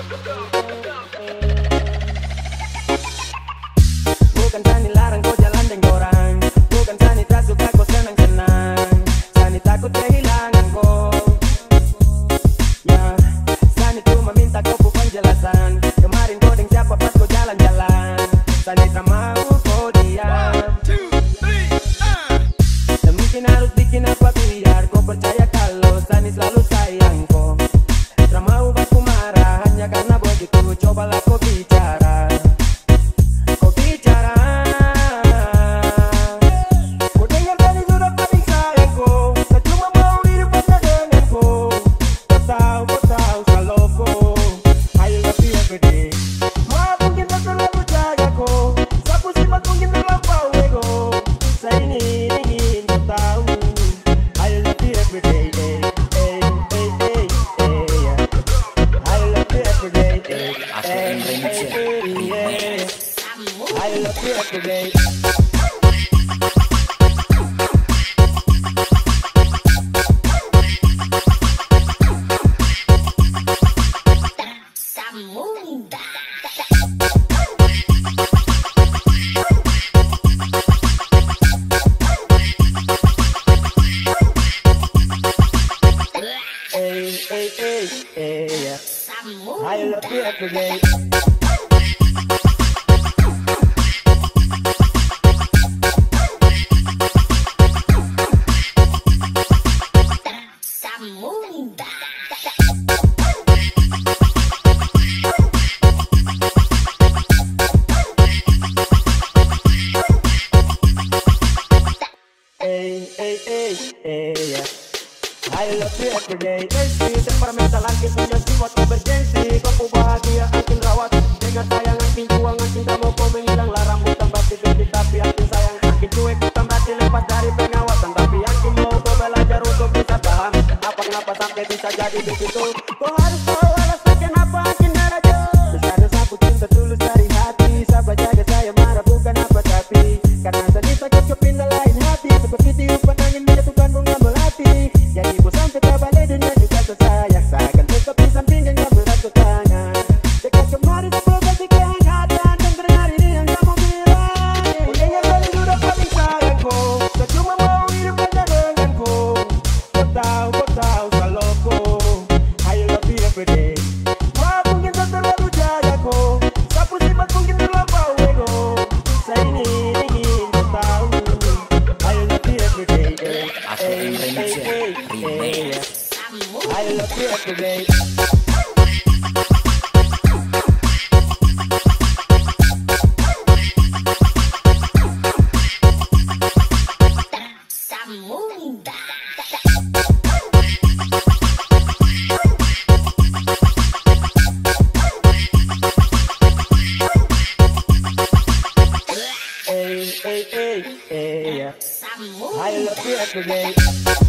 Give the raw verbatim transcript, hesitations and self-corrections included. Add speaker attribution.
Speaker 1: Bukan Sani larang kau jalan dengan orang, bukan Sani tak suka kau senang-senang, Sani takut kehilangan kau. Ya, Sani cuma minta kau pu penjelasan. Kemarin kau dengan siapa pas kau jalan-jalan, Sani tak mau kau diam. Dan mungkin harus bikin apa biar kau percaya kalau Sani selalu sayang kau. Tak mau buat ku marah hanya karena begitu, cobalah kau bicara. Kau bicara, kau dengar Sani sudah paling sayang kau. Tak cuma mau hidup hanya denganku. Kau tahu, kau tahu kalau kau I love you every day. Maaf mungkin tak terlalu jaga kau, sapu simak mungkin terlampau ego. Saya ini ingin kau tahu I love you every day. Hey, hey, hey, hey, yeah. I love you every day. Hey, hey, hey, yeah. I love you every day. Hey, hey, hey, hey, yeah. I love you every day. Hey, hey, hey, hey, yeah. I love you every day. Tasty, temperamental aking punya sifat emergency. Kau bahagia aking rawat dengan sayang aking juangan cintamu kau menghilang larang bukan berarti benci tapi aking sayang aking cuek bukan berarti lepas dari pengawasan tapi aking mau kau belajar untuk bisa paham apa kenapa sampai bisa jadi begitu. Kau harus tahu alasan kenapa aking daraja. Sekarang aku cinta tulus dari hati. Sabar jaga saya marah bukan apa tapi karena tadi sakit kepindah lain hati seperti tiupan angin menjatuhkan bunga melati. Jadi bosan terbalik dunia juga tersayang. Seakan tetap di samping yang gak berat tangan. Dekat kemarin sebelum ganti kehangatan dan terdengar ini yang kamu bilang. Kau dengar Sani sudah paling sayangku. Tak cuma mau hidup hanya denganku. Kau tahu, kau tahu kalau kau I love you every day. Maaf mungkin tak terlalu jagaku, sapu simak mungkin terlampau ego. Saya ini ingin kau tahu I love you every day. Hey, hey, hey, hey, yeah. I love you every day. Hey, hey, hey, hey, yeah. I love you every day.